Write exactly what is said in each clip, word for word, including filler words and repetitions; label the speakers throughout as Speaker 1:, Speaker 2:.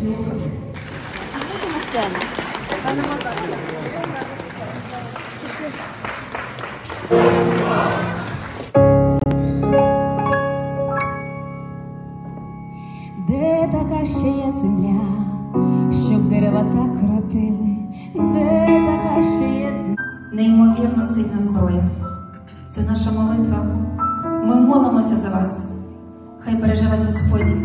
Speaker 1: на сцену. Пішли.
Speaker 2: Де така ще є земля, щоб дерева так родили? Де така ще є земля?
Speaker 3: Неймовірно сильна зброя. Це наша молитва. Ми молимося за вас. Хай береже вас Господь.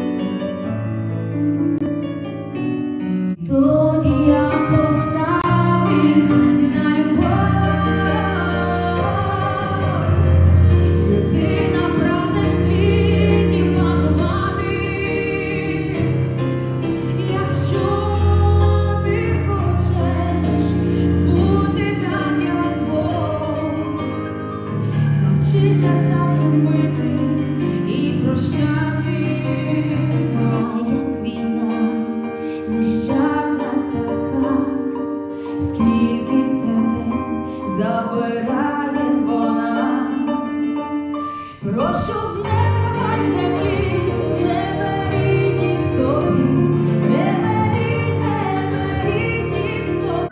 Speaker 2: Тоді я поставив на любов. Людина прагне в світі панувати. Якщо ти хочеш бути так, як Бог, навчися так любити і прощати. Як війна нещадна така, скільки сердець забирає вона. Прошу в неба й землі, не беріть їх собі, не беріть, не беріть їх собі.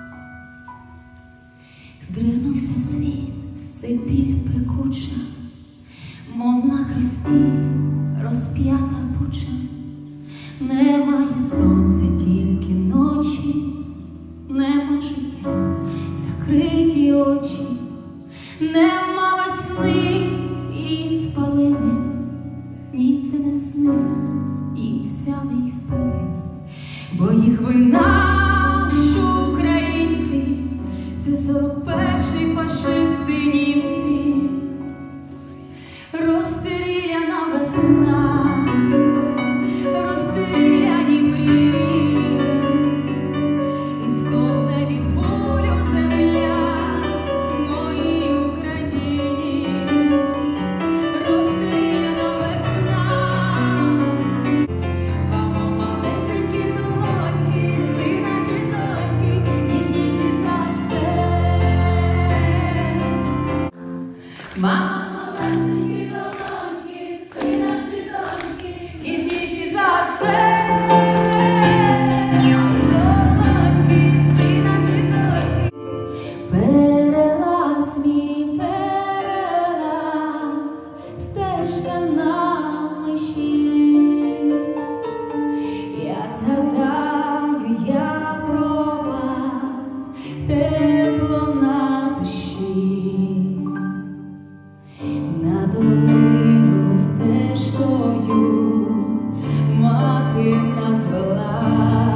Speaker 2: Здригнувся світ, цей біль пекуча, мов на хресті розп'ята пуча. Немає сонця, тільки ночі, нема життя, закриті очі, нема весни, і спалили. Ні, це не сни, і взяли і впили, бо їх винаші українці, це сорок перший фашисти німці. Розстріляна весна, розстріляні мрії, і стогне від болю земля моїй Україні. Розстріляна весна. Мамо, малесенькі долоньки, сина чи доньки, ніжніші за все. Мама, малесенькі долоньки, сина чи доньки, ніжніші за все. Долоньки, сина чи доньки. Перелаз мій, перелаз, стежка на межі. Як згадаю я про вас, тепло на душі. На долину стежкою мати нас вела,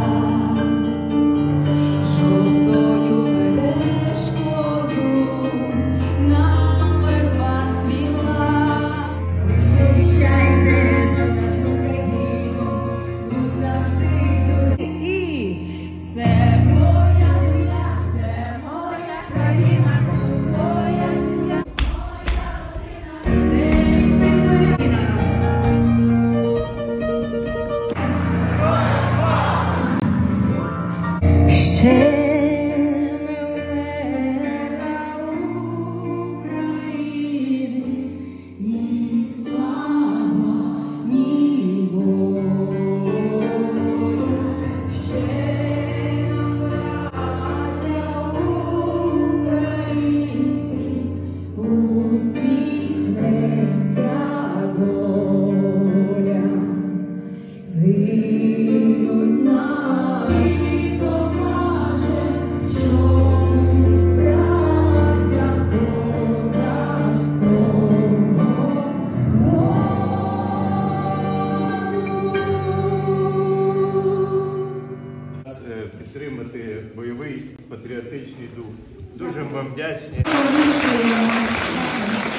Speaker 2: жовтою бережкою нам верба цвіла. Прощайте на Україну, тут завжди тут. І це моя земля, це моя країна, тут моя земля. Ще не вмерла України ні слава, ні воля. Ще нам, браття українці, усміхнеться доля. Згинуть нам і покаже, що ми браття козацького роду.
Speaker 4: Підтримати бойовий патріотичний дух. Дуже вам вдячні.